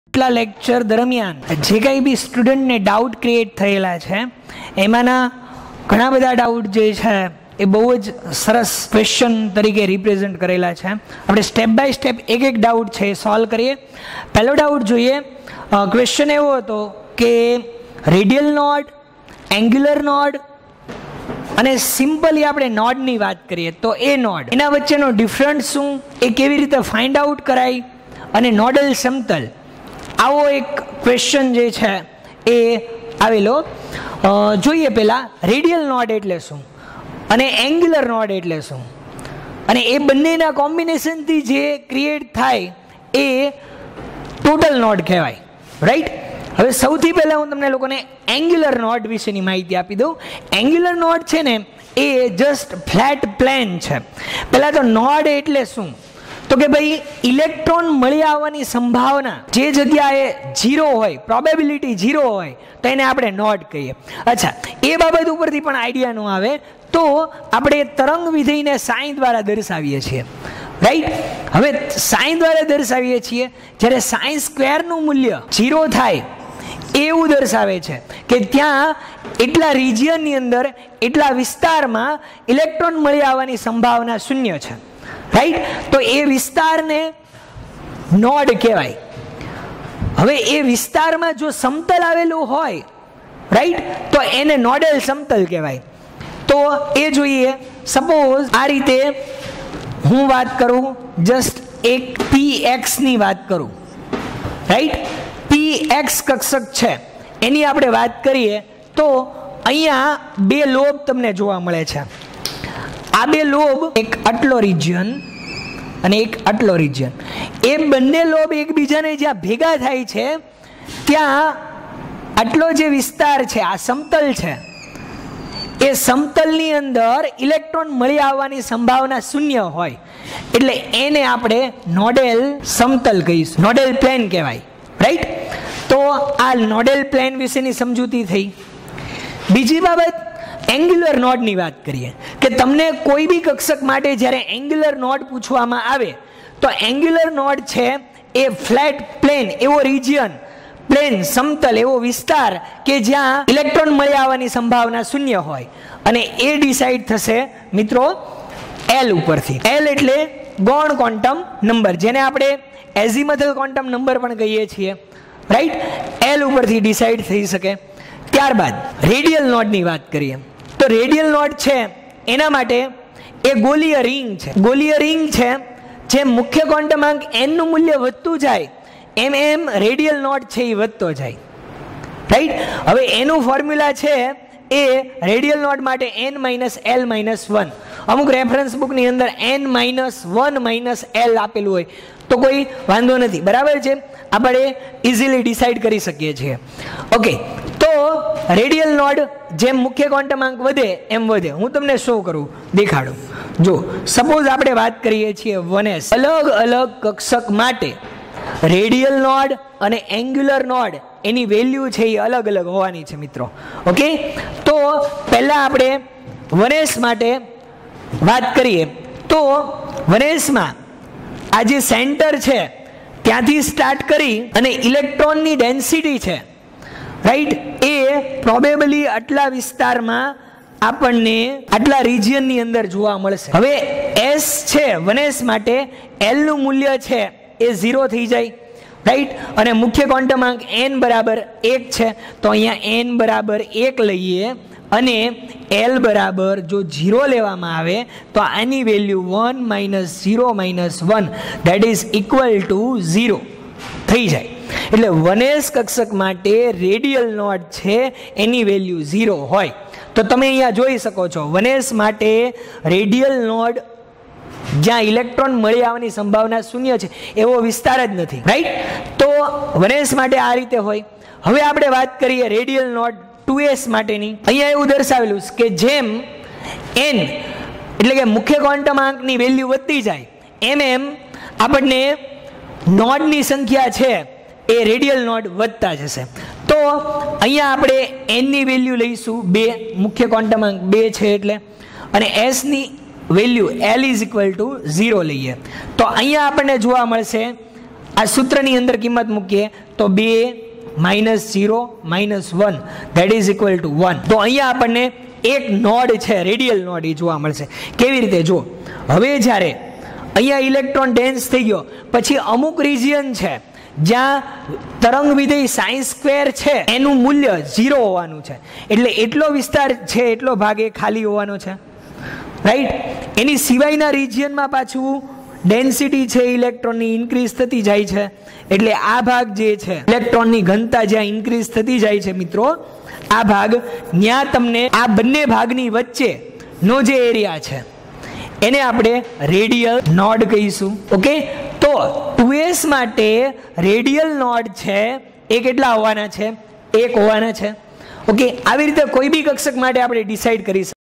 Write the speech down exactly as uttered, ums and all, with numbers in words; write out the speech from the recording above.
એટલા લેક્ચર દરમિયાન જે કંઈ બી સ્ટુડન્ટને ડાઉટ ક્રિએટ થયેલા છે એમાંના ઘણા બધા ડાઉટ જે છે એ બહુ જ સરસ ક્વેશ્ચન તરીકે રિપ્રેઝન્ટ કરેલા છે. આપણે સ્ટેપ બાય સ્ટેપ એક એક ડાઉટ છે એ સોલ્વ કરીએ. પહેલો ડાઉટ જોઈએ. ક્વેશ્ચન એવો હતો કે રેડિયલ નોડ, એંગ્યુલર નોડ અને સિમ્પલી આપણે નોડની વાત કરીએ તો એ નોડ એના વચ્ચેનો ડિફરન્સ શું, એ કેવી રીતે ફાઇન્ડ આઉટ કરાય, અને નોડલ સમતલ, આવો એક ક્વેશ્ચન જે છે એ આવેલો. જોઈએ પહેલાં રેડિયલ નોડ એટલે શું અને એંગ્યુલર નોડ એટલે શું, અને એ બંનેના કોમ્બિનેશનથી જે ક્રિએટ થાય એ ટોટલ નોડ કહેવાય. રાઈટ. હવે સૌથી પહેલાં હું તમને લોકોને એંગ્યુલર નોડ વિશેની માહિતી આપી દઉં. એંગ્યુલર નોડ છે ને એ જસ્ટ ફ્લેટ પ્લેન છે. પહેલાં તો નોડ એટલે શું, તો કે ભાઈ ઇલેક્ટ્રોન મળી આવવાની સંભાવના જે જગ્યાએ ઝીરો હોય, પ્રોબેબિલિટી ઝીરો હોય તો એને આપણે નોડ કહીએ. અચ્છા, એ બાબત ઉપરથી પણ આઈડિયા ન આવે તો આપણે તરંગ વિધેયને સાઈન દ્વારા દર્શાવીએ છીએ. રાઈટ. હવે સાઈન દ્વારા દર્શાવીએ છીએ જ્યારે સાઈન સ્ક્વેરનું મૂલ્ય ઝીરો થાય એવું દર્શાવે છે કે ત્યાં એટલા રિજિયનની અંદર, એટલા વિસ્તારમાં ઇલેક્ટ્રોન મળી આવવાની સંભાવના શૂન્ય છે. રાઈટ. તો એ વિસ્તારને નોડ કહેવાય. હવે એ વિસ્તારમાં જો સમતલ આવેલું હોય, રાઈટ, તો એને નોડલ સમતલ કહેવાય. તો એ જોઈએ. સપોઝ આ રીતે હું વાત કરું, જસ્ટ એક પી એક્સની વાત કરું. રાઈટ. પી એક્સ કક્ષક છે એની આપણે વાત કરીએ તો અહીંયા બે લોબ તમને જોવા મળે છે. આ બે લોબ, એક આટલો રિજિયન અને એક આટલો રિજિયન, એ બંને લોબ એકબીજાને જ્યાં ભેગા થાય છે ત્યાં આટલો જે વિસ્તાર છે આ સમતલ છે, એ સમતલની અંદર ઇલેક્ટ્રોન મળી આવવાની સંભાવના શૂન્ય હોય એટલે એને આપણે નોડેલ સમતલ કહીશું, નોડેલ પ્લેન કહેવાય. રાઈટ. તો આ નોડેલ પ્લેન વિશેની સમજૂતી થઈ. બીજી બાબત, એંગ્યુલર નોડની વાત કરીએ કે તમને કોઈ બી કક્ષક માટે જ્યારે એંગ્યુલર નોડ પૂછવામાં આવે તો એંગ્યુલર નોડ છે એ ફ્લેટ પ્લેન, એવો રિજિયન, પ્લેન સમતલ એવો વિસ્તાર કે જ્યાં ઇલેક્ટ્રોન મળી આવવાની સંભાવના શૂન્ય હોય, અને એ ડિસાઇડ થશે મિત્રો એલ ઉપરથી. એલ એટલે ગૌણ ક્વોન્ટમ નંબર, જેને આપણે એઝીમથલ ક્વોન્ટમ નંબર પણ કહીએ છીએ. રાઈટ. એલ ઉપરથી ડિસાઇડ થઈ શકે. ત્યારબાદ રેડિયલ નોડની વાત કરીએ તો રેડિયલ નોડ છે એના માટે એ ગોલીય રિંગ છે. ગોલીય રિંગ છે, જે મુખ્ય ક્વોન્ટમાંક એનનું મૂલ્ય વધતું જાય એમ એમ રેડિયલ નોડ છે એ વધતો જાય. રાઈટ. હવે એનું ફોર્મ્યુલા છે એ રેડિયલ નોડ માટે n minus l minus one. અમુક રેફરન્સ બુકની અંદર n minus one minus l આપેલું હોય તો કોઈ વાંધો નથી, બરાબર છે, આપણે ઇઝીલી ડિસાઇડ કરી શકીએ છીએ. ઓકે. તો રેડિયલ નોડ જેમ મુખ્ય ક્વોન્ટમાંક વધે એમ વધે. હું તમને શો કરું, દેખાડું. જો સપોઝ આપણે વાત કરીએ છીએ વન એસ, અલગ અલગ કક્ષક માટે રેડિયલ નોડ અને એંગ્યુલર નોડ એની વેલ્યુ છે એ અલગ અલગ હોવાની છે મિત્રો. ઓકે. તો પહેલાં આપણે વન એસ માટે વાત કરીએ તો વન એસમાં આ જે સેન્ટર છે ત્યાંથી સ્ટાર્ટ કરી અને ઇલેક્ટ્રોનની ડેન્સિટી છે, રાઈટ, એ પ્રોબેબલી આટલા વિસ્તારમાં આપણને આટલા રિજિયનની અંદર જોવા મળશે. હવે એસ છે વન એસ માટે એલનું મૂલ્ય છે એ ઝીરો થઈ જાય. રાઈટ. અને મુખ્ય ક્વોન્ટમાંક એન બરાબર એક છે તો અહીંયા એન બરાબર એક લઈએ અને એલ બરાબર જો ઝીરો લેવામાં આવે તો આની value one minus zero minus one that is equal to zero થઈ જાય. એટલે વન એસ કક્ષક માટે રેડિયલ નોડ છે એની વેલ્યુ ઝીરો હોય. તો તમે અહીંયા જોઈ શકો છો વન એસ માટે રેડિયલ નોડ જ્યાં ઇલેક્ટ્રોન મળી આવવાની સંભાવના શૂન્ય છે એવો વિસ્તાર જ નથી. રાઈટ. તો વન એસ માટે આ રીતે હોય. હવે આપણે વાત કરીએ રેડિયલ નોડ ટુ એસ માટેની. અહીંયા એવું દર્શાવેલું કે જેમ એન એટલે કે મુખ્ય ક્વોન્ટમાંકની વેલ્યુ વધતી જાય એમ એમ આપણને નોડની સંખ્યા છે એ રેડિયલ નોડ વધતા જશે. તો અહીંયા આપણે એનની વેલ્યુ લઈશું બે, મુખ્ય ક્વોન્ટમાંક બે છે એટલે, અને એસની value l is equal to zero લઈએ તો અહીંયા આપણને જોવા મળશે આ સૂત્રની અંદર કિંમત મૂકીએ તો બે minus zero minus one that is equal to one. તો અહીંયા આપણને એક નોડ છે, રેડિયલ નોડ, એ જોવા મળશે. કેવી રીતે? જો હવે જ્યારે અહીંયા ઇલેક્ટ્રોન ડેન્સ થઈ ગયો પછી અમુક રિજિયન છે જ્યાં તરંગ વિધેય સાઈ સ્ક્વેર છે એનું મૂલ્ય ઝીરો હોવાનું છે, એટલે એટલો વિસ્તાર છે, એટલો ભાગ એ ખાલી હોવાનો છે, રાઈટ. એની સિવાયના રિજિયનમાં પાછું ડેન્સિટી છે ઇલેક્ટ્રોનની ઇન્ક્રીઝ થતી જાય છે, એટલે આ ભાગ જે છે ઇલેક્ટ્રોનની ઘનતા જ્યાં ઇન્ક્રીઝ થતી જાય છે મિત્રો, આ ભાગ ત્યાં તમને આ બંને ભાગની વચ્ચે નો જે એરિયા છે એને આપણે રેડિયલ નોડ કહીશું. ઓકે, તો ટુ એસ માટે રેડિયલ નોડ છે એ કેટલા હોવાના છે? એક હોવાના છે. ઓકે, આવી રીતે કોઈ બી કક્ષક માટે આપણે ડિસાઈડ કરી શકીએ.